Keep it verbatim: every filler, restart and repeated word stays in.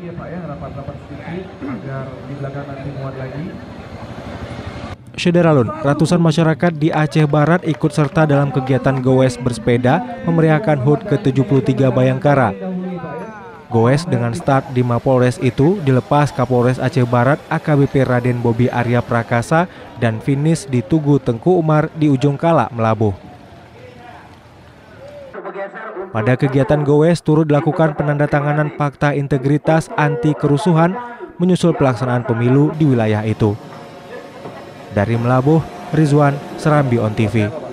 ya Pak ya, rapat-rapat sedikit agar di belakang nanti muat lagi. Syederalun, ratusan masyarakat di Aceh Barat ikut serta dalam kegiatan Goes bersepeda memeriahkan H U T ke tujuh puluh tiga Bayangkara. Goes dengan start di Mapolres itu dilepas Kapolres Aceh Barat A K B P Raden Bobi Arya Prakasa dan finish di Tugu Tengku Umar di Ujung Kala, Melabuh. Pada kegiatan Goes turut dilakukan penandatanganan fakta integritas anti kerusuhan menyusul pelaksanaan pemilu di wilayah itu. Dari Melabuh, Rizwan, Serambi On T V.